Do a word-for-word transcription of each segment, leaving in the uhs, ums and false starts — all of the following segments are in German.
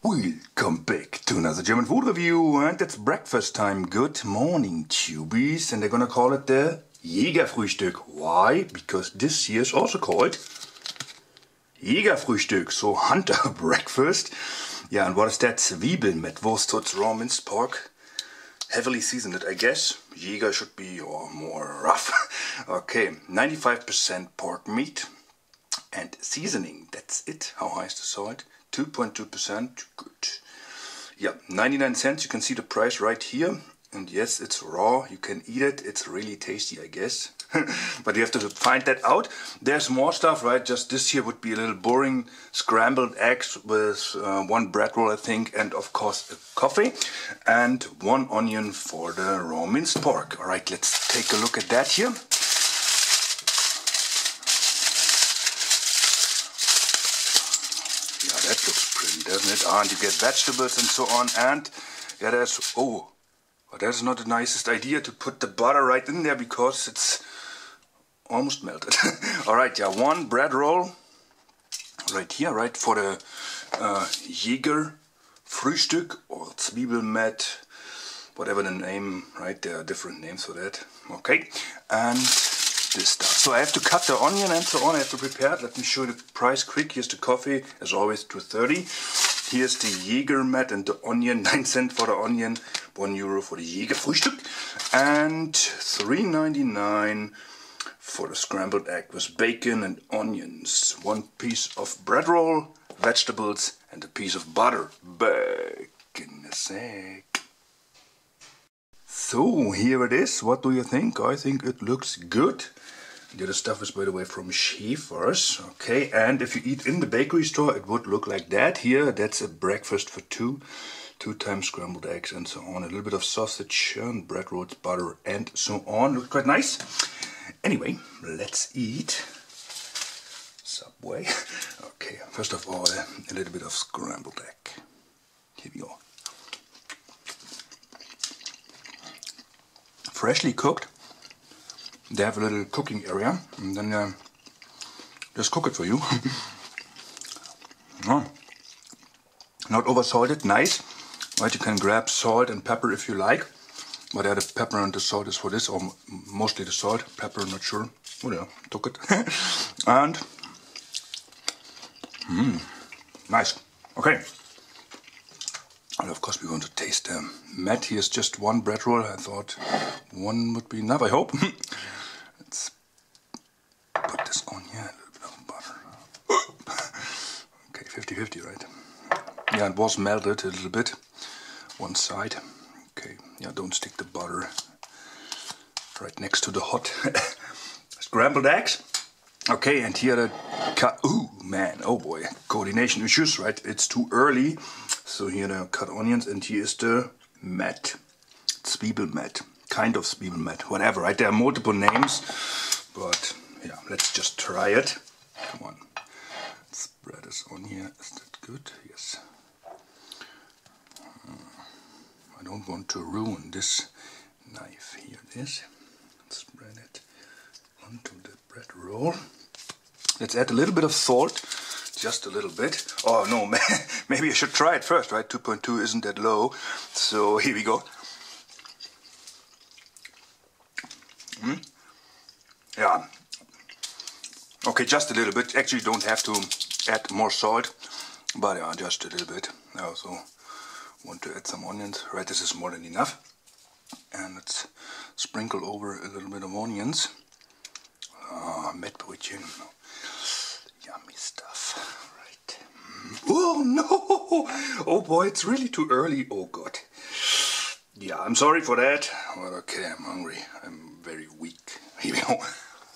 Welcome back to another German food review, and it's breakfast time. Good morning, tubies, and they're gonna call it the Jägerfrühstück. Why? Because this year is also called Jägerfrühstück, so hunter breakfast. Yeah, and what is that? Zwiebeln mit Wurst, so it's raw minced pork, heavily seasoned, I guess. Jäger should be or more rough. Okay, ninety-five percent pork meat and seasoning. That's it. How high is the salt? two point two percent. Good. Yeah, ninety-nine cents. You can see the price right here. And yes, it's raw. You can eat it. It's really tasty, I guess. But you have to find that out. There's more stuff, right? Just this here would be a little boring. Scrambled eggs with uh, one bread roll, I think, and of course a coffee. And one onion for the raw minced pork. All right, let's take a look at that here. Yeah, that looks pretty, doesn't it? And you get vegetables and so on. And yeah, there's, oh, but that's not the nicest idea to put the butter right in there because it's almost melted. All right, yeah, one bread roll right here, right, for the uh, Jäger Frühstück or Zwiebelmet, whatever the name, right? There are different names for that. Okay, and this stuff. So I have to cut the onion and so on. I have to prepare it. Let me show you the price quick. Here's the coffee, as always, two thirty. Here's the Jägermet and the onion, nine cents for the onion, one euro for the Jägerfrühstück, and three ninety-nine for the scrambled egg with bacon and onions. One piece of bread roll, vegetables, and a piece of butter. Back in a sec. So here it is. What do you think? I think it looks good. The other stuff is, by the way, from Schäfer's. Okay, and if you eat in the bakery store, it would look like that. Here, that's a breakfast for two. Two times scrambled eggs and so on. A little bit of sausage and bread rolls, butter, and so on. Looks quite nice. Anyway, let's eat. Subway. Okay, first of all, a little bit of scrambled egg. Here we go. Freshly cooked. They have a little cooking area, and then uh, just cook it for you. Oh. Not over salted, nice. Right, you can grab salt and pepper if you like. But yeah, the pepper and the salt is for this, or mostly the salt. Pepper, not sure. Oh yeah, took it. And mmm, nice. Okay. And of course we're going to taste them. Matt, here's just one bread roll. I thought one would be enough, I hope. Let's put this on here, a little bit of butter. Okay, fifty fifty, right? Yeah, it was melted a little bit, one side. Okay, yeah, don't stick the butter right next to the hot scrambled eggs. Okay, and here the cut, ooh, man, oh boy, coordination issues, right? It's too early. So here the cut onions, and here is the Met, Zwiebelmet, kind of Zwiebelmet, whatever, right? There are multiple names, but yeah, let's just try it. Come on, spread this on here. Is that good? Yes. I don't want to ruin this knife. Here it is. Spread it onto the bread roll. Let's add a little bit of salt. Just a little bit. Oh no, maybe I should try it first, right? two point two isn't that low. So here we go. Mm. Yeah. Okay, just a little bit. Actually, don't have to add more salt, but yeah, just a little bit. I also want to add some onions. Right, this is more than enough. And let's sprinkle over a little bit of onions. Ah, Mettbrötchen. Yummy stuff, right? Oh no! Oh boy, it's really too early. Oh god. Yeah, I'm sorry for that. But okay, I'm hungry. I'm very weak. Here we go.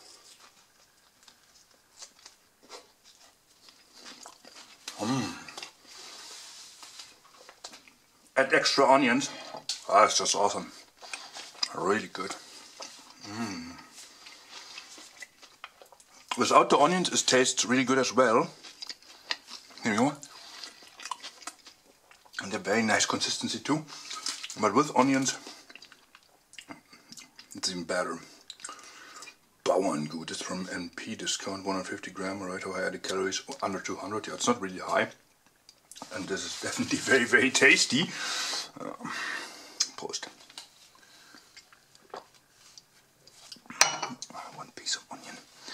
Mm. Add extra onions. Ah, it's just awesome. Really good. Mm. Without the onions, it tastes really good as well. Here you go. And a very nice consistency too. But with onions, it's even better. Bauerngut, it's from N P discount, one hundred fifty gram, right? How high are the calories? Under two hundred, yeah, it's not really high. and this is definitely very, very tasty. Uh, Prost. One piece of onion.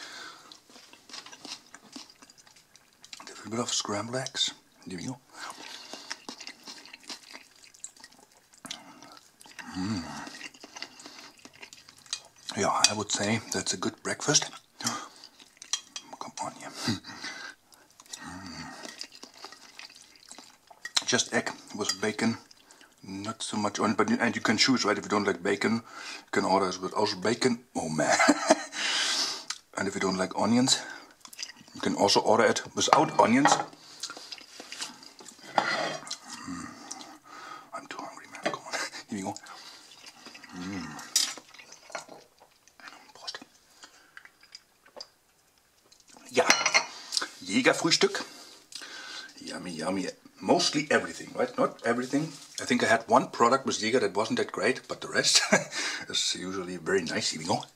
A little bit of scrambled eggs. There we go. Mm. Yeah, I would say that's a good breakfast. Come on, yeah. Mm. Just egg with bacon, not so much on, but and you can choose, right? If you don't like bacon, you can order it with also bacon. Oh man! And if you don't like onions, you can also order it without onions. Mm. I'm too hungry, man. Come on, here you go. Mm. Prost. Ja, Jägerfrühstück. Yummy, yummy. Mostly everything, right? Not everything. I think I had one product with Jäger that wasn't that great, but the rest is usually very nice. Here we go.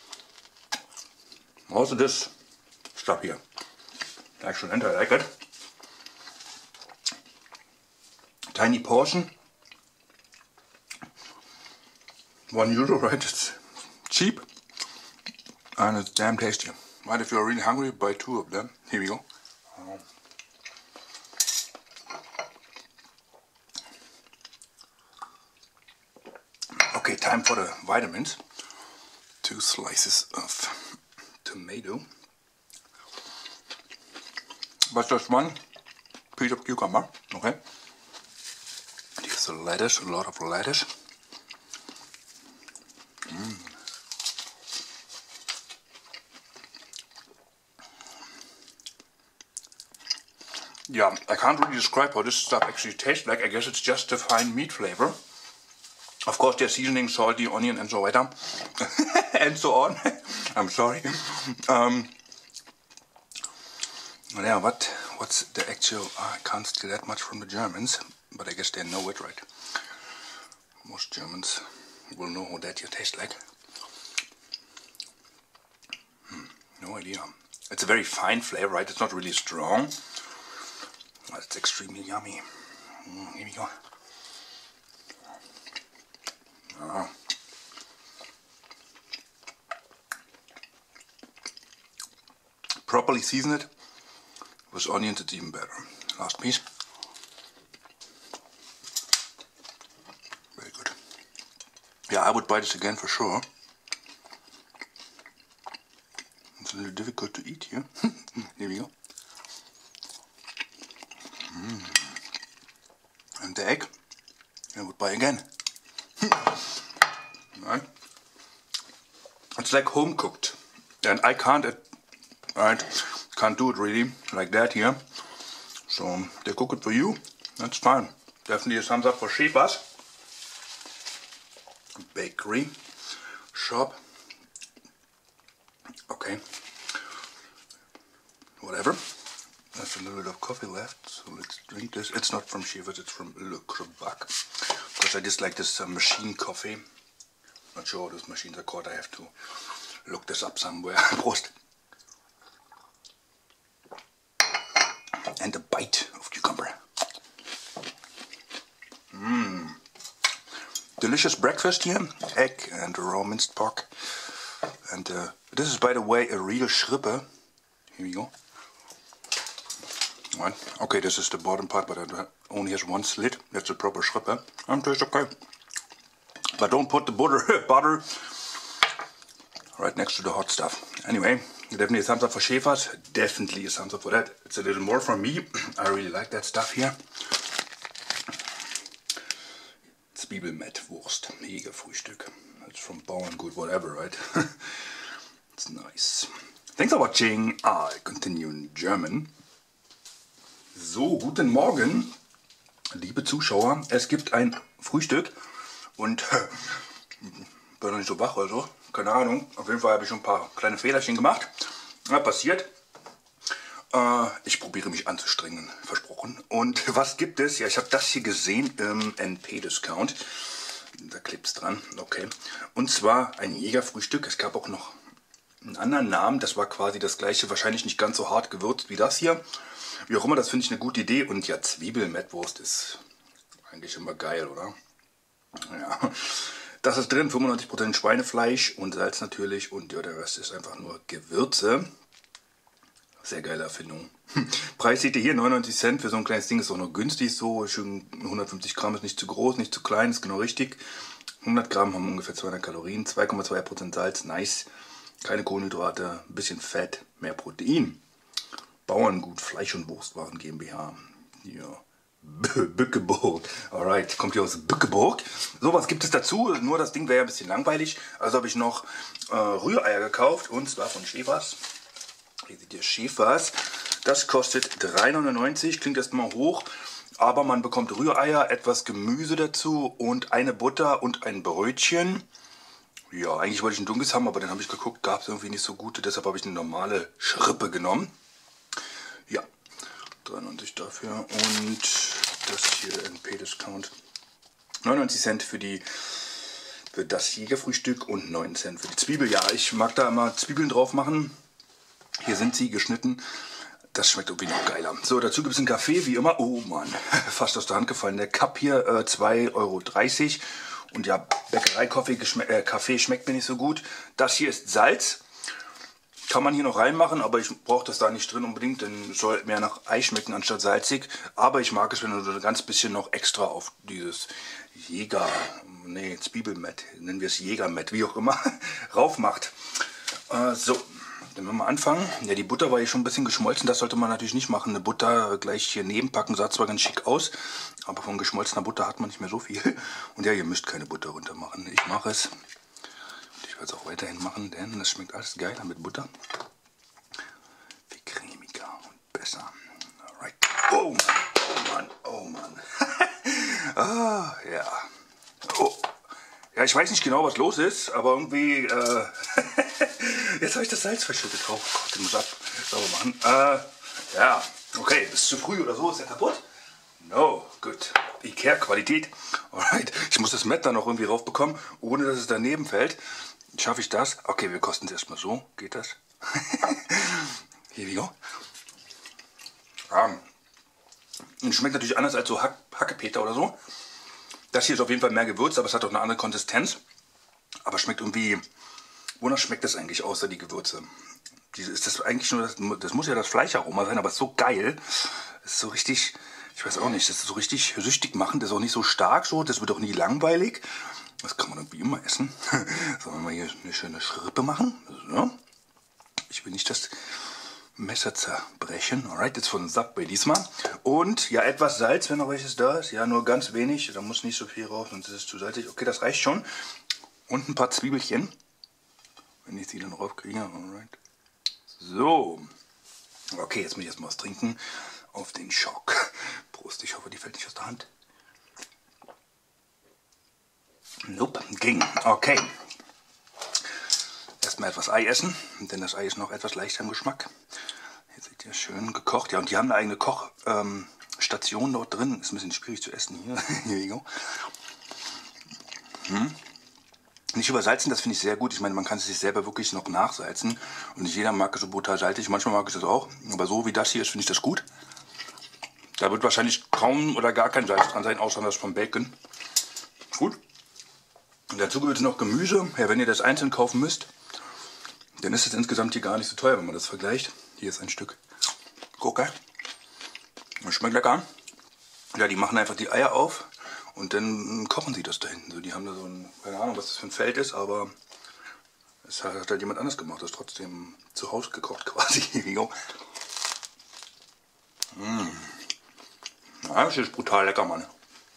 Also this stuff here. Excellent, I like it. Tiny portion. One euro, right? It's cheap. And it's damn tasty. Right, if you're really hungry, buy two of them. Here we go. Um, Okay, time for the vitamins. Two slices of tomato. But just one piece of cucumber, okay? Here's the lettuce, a lot of lettuce. Mm. Yeah, I can't really describe how this stuff actually tastes like. I guess it's just a fine meat flavor. Of course, there's seasoning, salty, onion, and so weiter, and so on. I'm sorry. Um, yeah, what what's the actual? Oh, I can't steal that much from the Germans, but I guess they know it, right? Most Germans will know how that here tastes like. Hmm, no idea. It's a very fine flavor, right? It's not really strong. But it's extremely yummy. Mm, here we go. Oh. Properly season it with onions, it's even better. Last piece. Very good. Yeah, I would buy this again for sure. It's a little difficult to eat here. Here we go. Mm. And the egg, I would buy again. Right? It's like home cooked, and I can't, right? Can't do it really like that here. So they cook it for you. That's fine. Definitely a thumbs up for Schäfer's bakery shop. Okay. Whatever. There's a little bit of coffee left, so let's drink this. It's not from Schäfer's, it's from Le Creubac. Because I just like this uh, machine coffee. Not sure what those machines are called. I have to look this up somewhere. Prost. And a bite of cucumber. Mmm. Delicious breakfast here. Egg and raw minced pork. And uh, this is, by the way, a real Schrippe. Here we go. Right. Okay, this is the bottom part, but it only has one slit. That's a proper Schrippe. And tastes okay. But don't put the butter, butter right next to the hot stuff. Anyway, definitely a thumbs up for Schäfer's. Definitely a thumbs up for that. It's a little more from me. I really like that stuff here. Zwiebelmettwurst, Jägerfrühstück. It's from Bauerngut, whatever, right? It's nice. Thanks for watching. I continue in German. So, guten Morgen, liebe Zuschauer. Es gibt ein Frühstück. Und äh, bin noch nicht so wach oder so, keine Ahnung. Auf jeden Fall habe ich schon ein paar kleine Fehlerchen gemacht. Ja, passiert. Äh, ich probiere mich anzustrengen, versprochen. Und was gibt es? Ja, ich habe das hier gesehen im N P-Discount. Da klebt es dran, okay. Und zwar ein Jägerfrühstück. Es gab auch noch einen anderen Namen. Das war quasi das gleiche, wahrscheinlich nicht ganz so hart gewürzt wie das hier. Wie auch immer, das finde ich eine gute Idee. Und ja, Zwiebelmettwurst ist eigentlich immer geil, oder? Ja, das ist drin, fünfundneunzig Prozent Schweinefleisch und Salz natürlich. Und ja, der Rest ist einfach nur Gewürze. Sehr geile Erfindung. Preis seht ihr hier, neunundneunzig Cent für so ein kleines Ding, ist auch noch günstig so. Schön hundertfünfzig Gramm ist nicht zu groß, nicht zu klein, ist genau richtig. hundert Gramm haben ungefähr zweihundert Kalorien, zwei Komma zwei Prozent Salz, nice. Keine Kohlenhydrate, ein bisschen Fett, mehr Protein. Bauerngut, Fleisch- und Wurstwaren GmbH. Ja. Bückeburg. Alright, kommt hier aus Bückeburg. So, was gibt es dazu? Nur das Ding wäre ja ein bisschen langweilig. Also habe ich noch äh, Rühreier gekauft und zwar von Schäfers. Hier seht ihr Schäfers. Das kostet drei neunundneunzig, klingt erstmal hoch, aber man bekommt Rühreier, etwas Gemüse dazu und eine Butter und ein Brötchen. Ja, eigentlich wollte ich ein dunkles haben, aber dann habe ich geguckt, gab es irgendwie nicht so gute, deshalb habe ich eine normale Schrippe genommen. Ja, dreiundneunzig dafür und das hier N P-Discount. neunundneunzig Cent für die für das Jägerfrühstück und neun Cent für die Zwiebel. Ja, ich mag da immer Zwiebeln drauf machen. Hier sind sie geschnitten. Das schmeckt irgendwie noch geiler. So, dazu gibt es einen Kaffee, wie immer. Oh Mann, fast aus der Hand gefallen. Der Cup hier, äh, zwei Euro dreißig. Und ja, Bäckerei-Kaffee äh, Kaffee schmeckt mir nicht so gut. Das hier ist Salz. Kann man hier noch reinmachen, aber ich brauche das da nicht drin unbedingt, denn es soll mehr nach Ei schmecken anstatt salzig. Aber ich mag es, wenn du so ein ganz bisschen noch extra auf dieses Jäger, nee, Zwiebelmett, nennen wir es Jägermett, wie auch immer, raufmacht. Äh, so. Dann werden wir anfangen. Ja, die Butter war hier schon ein bisschen geschmolzen. Das sollte man natürlich nicht machen. Eine Butter gleich hier nebenpacken, sah zwar ganz schick aus, aber von geschmolzener Butter hat man nicht mehr so viel. Und ja, ihr müsst keine Butter runter machen. Ich mache es. Und ich werde es auch weiterhin machen, denn es schmeckt alles geiler mit Butter. Viel cremiger und besser. Alright. Oh Mann, oh Mann, oh Mann. Ah, ja. Oh. Ja, ich weiß nicht genau, was los ist, aber irgendwie, äh, jetzt habe ich das Salz verschüttet. Oh Gott, ich muss ab sauber machen. Äh, ja, okay, ist zu früh oder so, ist er kaputt? No, gut. Ikea-Qualität. Alright, ich muss das Mett dann noch irgendwie raufbekommen, ohne dass es daneben fällt. Schaffe ich das? Okay, wir kosten es erstmal so. Geht das? Here we go. Ja. Und schmeckt natürlich anders als so Hack Hackepeter oder so. Das hier ist auf jeden Fall mehr Gewürz, aber es hat auch eine andere Konsistenz. Aber schmeckt irgendwie... Wonach schmeckt das eigentlich außer die Gewürze? Diese, ist das eigentlich nur das, das muss ja das Fleischaroma sein, aber es ist so geil. Es ist so richtig, ich weiß auch nicht, das ist so richtig süchtig machen. Das ist auch nicht so stark so, das wird auch nie langweilig. Das kann man irgendwie immer essen. Sollen wir mal hier eine schöne Schrippe machen? So. Ich will nicht das Messer zerbrechen. Alright, jetzt von Subway diesmal. Und ja, etwas Salz, wenn noch welches da ist. Ja, nur ganz wenig. Da muss nicht so viel raus, sonst ist es zu salzig. Okay, das reicht schon. Und ein paar Zwiebelchen. Wenn ich sie dann raufkriege. Alright. So. Okay, jetzt muss ich erstmal was trinken. Auf den Schock. Prost, ich hoffe, die fällt nicht aus der Hand. Nope, ging. Okay. Erstmal etwas Ei essen, denn das Ei ist noch etwas leichter im Geschmack. Hier seht ihr, schön gekocht. Ja, und die haben eine eigene Kochstation ähm, dort drin. Ist ein bisschen schwierig zu essen hier. Here you go. Hm. Nicht übersalzen, das finde ich sehr gut. Ich meine, man kann es sich selber wirklich noch nachsalzen. Und nicht jeder mag es so brutal salzig. Manchmal mag ich das auch. Aber so wie das hier ist, finde ich das gut. Da wird wahrscheinlich kaum oder gar kein Salz dran sein, außer das vom Bacon. Gut. Und dazu gibt es noch Gemüse. Ja, wenn ihr das einzeln kaufen müsst, dann ist es insgesamt hier gar nicht so teuer, wenn man das vergleicht. Hier ist ein Stück Gurke. Das schmeckt lecker. Ja, die machen einfach die Eier auf. Und dann kochen sie das da hinten. So, die haben da so ein, keine Ahnung, was das für ein Feld ist, aber es hat halt jemand anders gemacht. Das ist trotzdem zu Hause gekocht quasi. Mmh. Ja, das ist brutal lecker, Mann.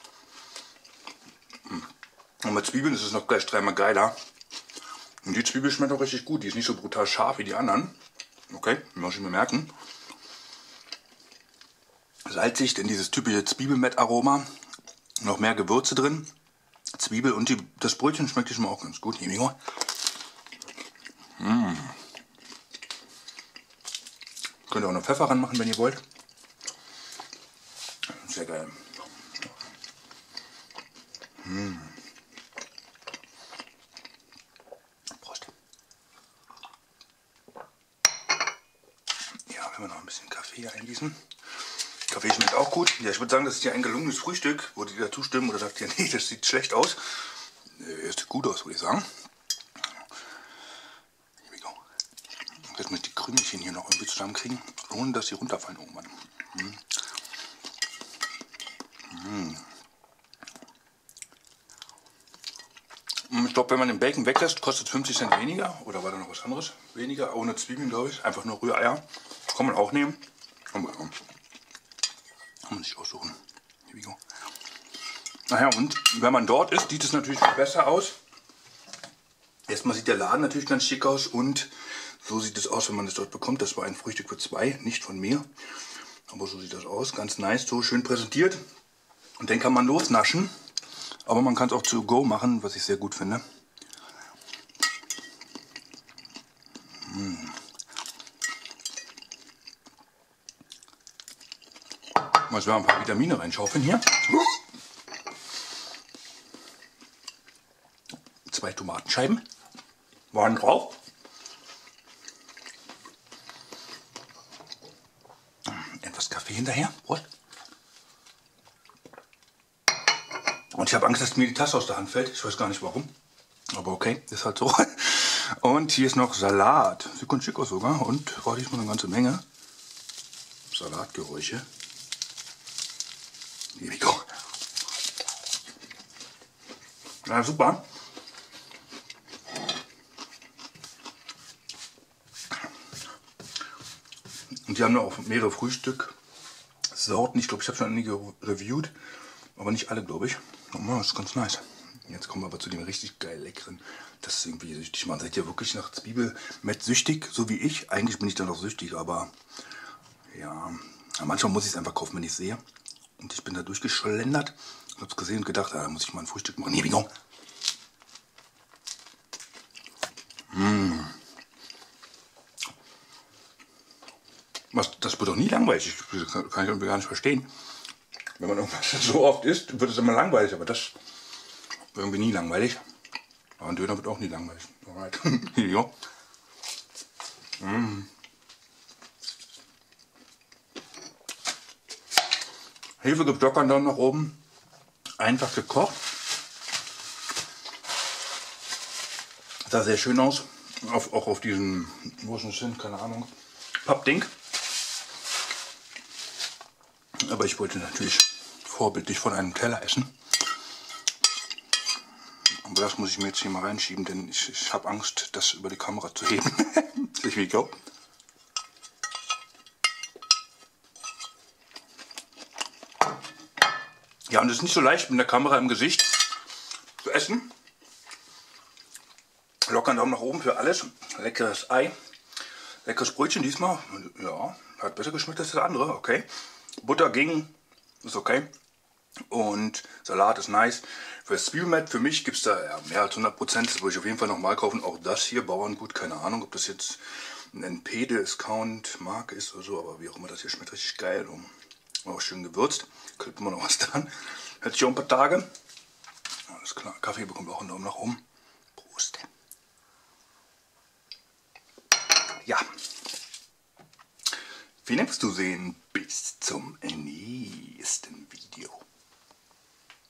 Und mit Zwiebeln ist es noch gleich dreimal geiler. Und die Zwiebel schmeckt auch richtig gut. Die ist nicht so brutal scharf wie die anderen. Okay, muss ich mir merken. Salzig, denn dieses typische Zwiebelmett-Aroma. Noch mehr Gewürze drin. Zwiebel und die, das Brötchen schmeckt hier schon mal auch ganz gut. Hier, mmh. Könnt ihr auch noch Pfeffer ranmachen, wenn ihr wollt. Sehr geil. Mmh. Prost. Ja, wenn wir noch ein bisschen Kaffee eingießen. Kaffee schmeckt auch gut. Ja, ich würde sagen, das ist ja ein gelungenes Frühstück. Würde ihr dazu stimmen oder sagt ihr, nee, das sieht schlecht aus? Es sieht gut aus, würde ich sagen. Here we go. Jetzt muss ich die Krümelchen hier noch irgendwie zusammenkriegen, ohne dass sie runterfallen irgendwann. Hm. Hm. Ich glaube, wenn man den Bacon weglässt, kostet es fünfzig Cent weniger. Oder war da noch was anderes? Weniger, ohne Zwiebeln, glaube ich. Einfach nur Rühreier. Kann man auch nehmen. Kann man, kann man sich aussuchen. Here we go. Naja, und wenn man dort ist, sieht es natürlich viel besser aus. Erstmal sieht der Laden natürlich ganz schick aus und so sieht es aus, wenn man es dort bekommt. Das war ein Frühstück für zwei, nicht von mir. Aber so sieht das aus. Ganz nice, so schön präsentiert. Und dann kann man losnaschen. Aber man kann es auch to go machen, was ich sehr gut finde. Hm. Mal ein paar Vitamine reinschaufeln hier. Zwei Tomatenscheiben waren drauf. Etwas Kaffee hinterher. Prost. Und ich habe Angst, dass mir die Tasse aus der Hand fällt. Ich weiß gar nicht warum. Aber okay, ist halt so. Und hier ist noch Salat. Sieht ganz schick aus sogar. Und war diesmal eine ganze Menge. Salatgeräusche. Here we go. Ja, super. Und die haben auch mehrere Frühstücksorten. Ich glaube, ich habe schon einige reviewed. Aber nicht alle, glaube ich. Das ist ganz nice. Jetzt kommen wir aber zu dem richtig geil leckeren. Das ist irgendwie süchtig. Man seid ja wirklich nach Zwiebelmett süchtig, so wie ich. Eigentlich bin ich dann auch süchtig, aber ja, manchmal muss ich es einfach kaufen, wenn ich es sehe. Und ich bin da durchgeschlendert und habe es gesehen und gedacht, ah, da muss ich mal ein Frühstück machen. Hier, wie go. Mmh. Was, das wird doch nie langweilig. Das kann ich irgendwie gar nicht verstehen. Wenn man irgendwas so oft isst, wird es immer langweilig. Aber das wird irgendwie nie langweilig. Aber ein Döner wird auch nie langweilig. Alright. Ja. Mmh. Hefe gibt locker dann nach oben. Einfach gekocht. Sah sehr schön aus. Auf, auch auf diesem, wo ist das hin? Keine Ahnung. Pappding. Aber ich wollte natürlich vorbildlich von einem Teller essen. Aber das muss ich mir jetzt hier mal reinschieben, denn ich, ich habe Angst, das über die Kamera zu heben. Ich will go. Ja, und es ist nicht so leicht mit der Kamera im Gesicht zu essen. Locker einen Daumen nach oben für alles. Leckeres Ei. Leckeres Brötchen diesmal. Ja, hat besser geschmeckt als das andere. Okay. Butter ging. Ist okay. Und Salat ist nice. Für das Zwiebelmett, für mich gibt es da ja, mehr als hundert Prozent. Das würde ich auf jeden Fall nochmal kaufen. Auch das hier, Bauerngut, keine Ahnung, ob das jetzt ein N P-Discount-Marke ist oder so. Aber wie auch immer, das hier schmeckt richtig geil. Und auch schön gewürzt. Kriegt man noch was dran. Hätte ich auch ein paar Tage. Alles klar. Kaffee bekommt auch einen Daumen nach oben. Prost. Ja. Vielen Dank fürs Zusehen. Bis zum nächsten